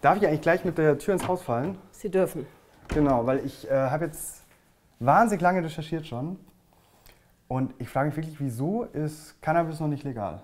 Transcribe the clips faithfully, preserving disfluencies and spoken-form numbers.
Darf ich eigentlich gleich mit der Tür ins Haus fallen? Sie dürfen. Genau, weil ich äh, habe jetzt wahnsinnig lange recherchiert schon. Und ich frage mich wirklich, wieso ist Cannabis noch nicht legal?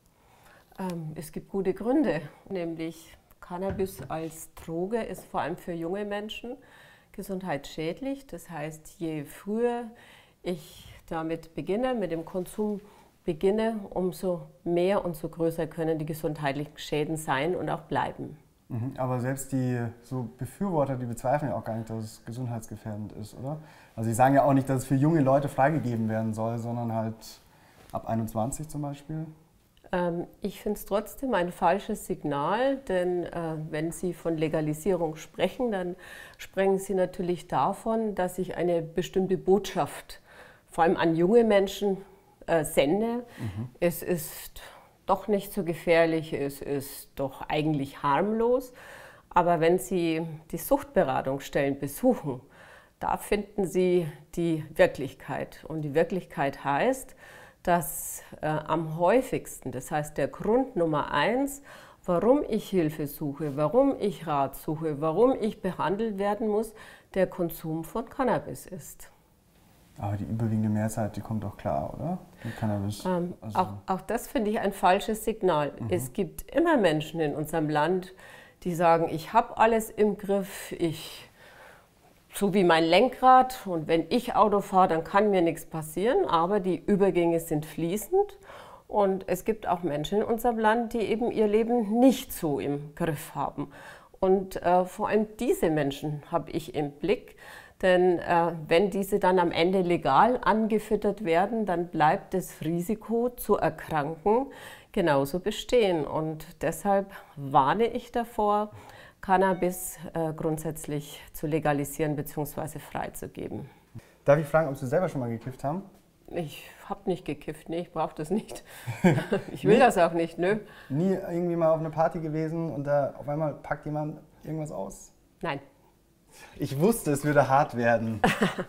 Ähm, es gibt gute Gründe, nämlich Cannabis als Droge ist vor allem für junge Menschen gesundheitsschädlich. Das heißt, je früher ich damit beginne, mit dem Konsum beginne, umso mehr und so größer können die gesundheitlichen Schäden sein und auch bleiben. Mhm, aber selbst die so Befürworter, die bezweifeln ja auch gar nicht, dass es gesundheitsgefährdend ist, oder? Also sie sagen ja auch nicht, dass es für junge Leute freigegeben werden soll, sondern halt ab einundzwanzig zum Beispiel. Ähm, ich finde es trotzdem ein falsches Signal, denn äh, wenn Sie von Legalisierung sprechen, dann sprechen Sie natürlich davon, dass ich eine bestimmte Botschaft, vor allem an junge Menschen, äh, sende. Mhm. Es ist doch nicht so gefährlich, es ist doch eigentlich harmlos. Aber wenn Sie die Suchtberatungsstellen besuchen, da finden Sie die Wirklichkeit. Und die Wirklichkeit heißt, dass äh, am häufigsten, das heißt der Grund Nummer eins, warum ich Hilfe suche, warum ich Rat suche, warum ich behandelt werden muss, der Konsum von Cannabis ist. Aber die überwiegende Mehrheit, die kommt doch klar, oder? Mit Cannabis. Ähm, also auch, auch das finde ich ein falsches Signal. Mhm. Es gibt immer Menschen in unserem Land, die sagen, ich habe alles im Griff, ich so wie mein Lenkrad, und wenn ich Auto fahre, dann kann mir nichts passieren, aber die Übergänge sind fließend und es gibt auch Menschen in unserem Land, die eben ihr Leben nicht so im Griff haben. Und äh, vor allem diese Menschen habe ich im Blick, denn äh, wenn diese dann am Ende legal angefüttert werden, dann bleibt das Risiko zu erkranken genauso bestehen und deshalb warne ich davor, Cannabis äh, grundsätzlich zu legalisieren bzw. freizugeben. Darf ich fragen, ob Sie selber schon mal gekifft haben? Ich habe nicht gekifft, nee, ich brauche das nicht. Ich will das auch nicht, nö. Nie irgendwie mal auf einer Party gewesen und da auf einmal packt jemand irgendwas aus? Nein. Ich wusste, es würde hart werden.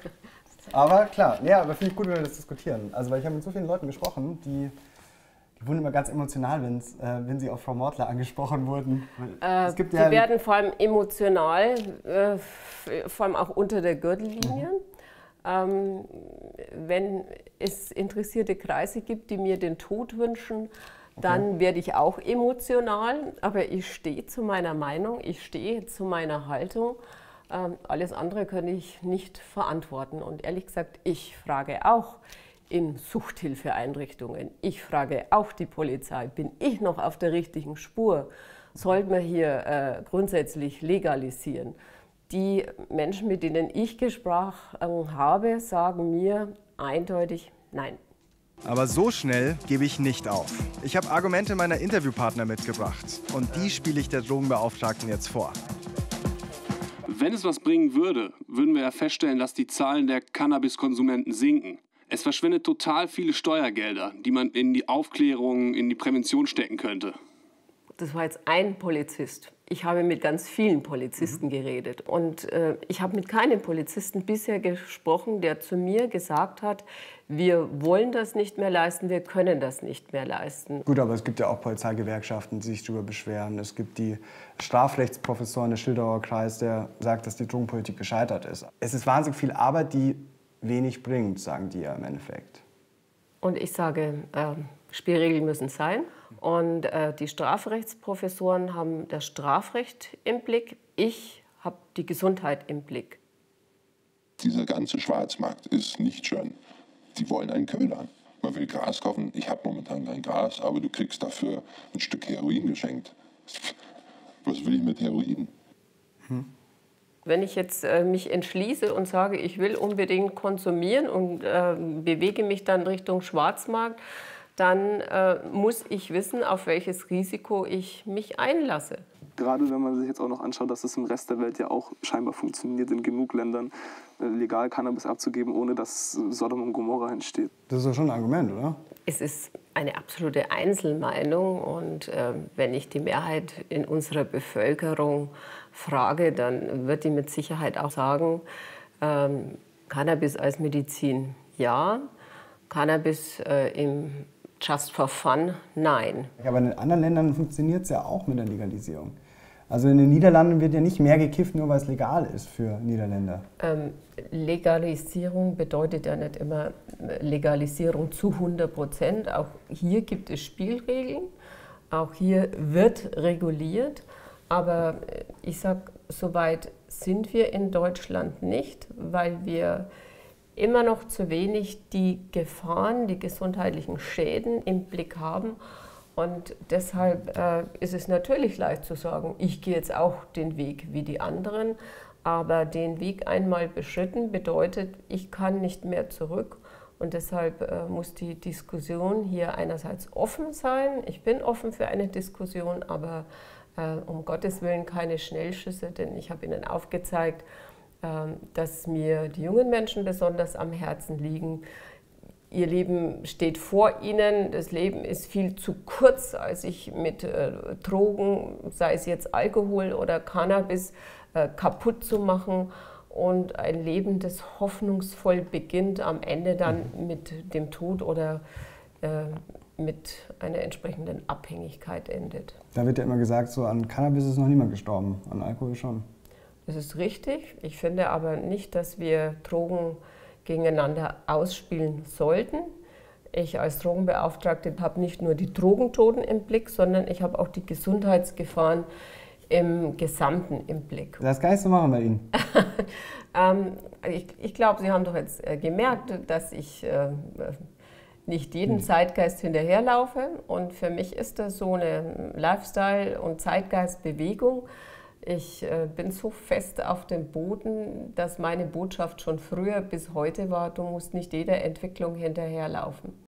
Aber klar, ja, aber finde ich gut, wenn wir das diskutieren. Also, weil ich habe mit so vielen Leuten gesprochen, die Die wurden immer ganz emotional, wenn's, äh, wenn sie auf Frau Mortler angesprochen wurden. Äh, es gibt die ja werden vor allem emotional, äh, vor allem auch unter der Gürtellinie. Mhm. Ähm, wenn es interessierte Kreise gibt, die mir den Tod wünschen, dann okay. werde ich auch emotional. Aber ich stehe zu meiner Meinung, ich stehe zu meiner Haltung. Ähm, alles andere kann ich nicht verantworten. Und ehrlich gesagt, ich frage auch in Suchthilfeeinrichtungen. Ich frage auch die Polizei, bin ich noch auf der richtigen Spur? Sollten wir hier äh, grundsätzlich legalisieren? Die Menschen, mit denen ich gesprochen habe, sagen mir eindeutig nein. Aber so schnell gebe ich nicht auf. Ich habe Argumente meiner Interviewpartner mitgebracht und die spiele ich der Drogenbeauftragten jetzt vor. Wenn es was bringen würde, würden wir ja feststellen, dass die Zahlen der Cannabiskonsumenten sinken. Es verschwindet total viele Steuergelder, die man in die Aufklärung, in die Prävention stecken könnte. Das war jetzt ein Polizist. Ich habe mit ganz vielen Polizisten mhm. geredet. Und äh, ich habe mit keinem Polizisten bisher gesprochen, der zu mir gesagt hat, wir wollen das nicht mehr leisten, wir können das nicht mehr leisten. Gut, aber es gibt ja auch Polizeigewerkschaften, die sich darüber beschweren. Es gibt die Strafrechtsprofessoren des Schildauer Kreis, der sagt, dass die Drogenpolitik gescheitert ist. Es ist wahnsinnig viel Arbeit, die wenig bringt, sagen die ja im Endeffekt. Und ich sage, äh, Spielregeln müssen sein. Und äh, die Strafrechtsprofessoren haben das Strafrecht im Blick. Ich habe die Gesundheit im Blick. Dieser ganze Schwarzmarkt ist nicht schön. Die wollen einen Ködern. Man will Gras kaufen. Ich habe momentan kein Gras, aber du kriegst dafür ein Stück Heroin geschenkt. Was will ich mit Heroin? Hm. Wenn ich jetzt äh, mich entschließe und sage, ich will unbedingt konsumieren und äh, bewege mich dann Richtung Schwarzmarkt, dann äh, muss ich wissen, auf welches Risiko ich mich einlasse. Gerade wenn man sich jetzt auch noch anschaut, dass es im Rest der Welt ja auch scheinbar funktioniert, in genug Ländern äh, legal Cannabis abzugeben, ohne dass Sodom und Gomorra entsteht. Das ist doch schon ein Argument, oder? Es ist eine absolute Einzelmeinung und äh, wenn ich die Mehrheit in unserer Bevölkerung frage, dann wird die mit Sicherheit auch sagen, ähm, Cannabis als Medizin ja, Cannabis äh, im Just for Fun nein. Aber in anderen Ländern funktioniert es ja auch mit der Legalisierung. Also in den Niederlanden wird ja nicht mehr gekifft, nur weil es legal ist für Niederländer. Ähm, Legalisierung bedeutet ja nicht immer Legalisierung zu hundert Prozent. Auch hier gibt es Spielregeln, auch hier wird reguliert. Aber ich sage, so weit sind wir in Deutschland nicht, weil wir immer noch zu wenig die Gefahren, die gesundheitlichen Schäden im Blick haben. Und deshalb äh, ist es natürlich leicht zu sagen, ich gehe jetzt auch den Weg wie die anderen. Aber den Weg einmal beschritten bedeutet, ich kann nicht mehr zurück. Und deshalb äh, muss die Diskussion hier einerseits offen sein. Ich bin offen für eine Diskussion, aber äh, um Gottes Willen keine Schnellschüsse, denn ich habe Ihnen aufgezeigt, äh, dass mir die jungen Menschen besonders am Herzen liegen. Ihr Leben steht vor ihnen, das Leben ist viel zu kurz, als sich mit äh, Drogen, sei es jetzt Alkohol oder Cannabis, äh, kaputt zu machen. Und ein Leben, das hoffnungsvoll beginnt, am Ende dann mit dem Tod oder äh, mit einer entsprechenden Abhängigkeit endet. Da wird ja immer gesagt, so an Cannabis ist noch niemand gestorben, an Alkohol schon. Das ist richtig. Ich finde aber nicht, dass wir Drogen gegeneinander ausspielen sollten. Ich als Drogenbeauftragte habe nicht nur die Drogentoten im Blick, sondern ich habe auch die Gesundheitsgefahren im Gesamten im Blick. Das ist gar nicht zu machen bei Ihnen. ähm, ich ich glaube, Sie haben doch jetzt äh, gemerkt, dass ich äh, nicht jedem hm. Zeitgeist hinterherlaufe. Und für mich ist das so eine Lifestyle- und Zeitgeistbewegung. Ich äh, bin so fest auf dem Boden, dass meine Botschaft schon früher bis heute war, du musst nicht jeder Entwicklung hinterherlaufen.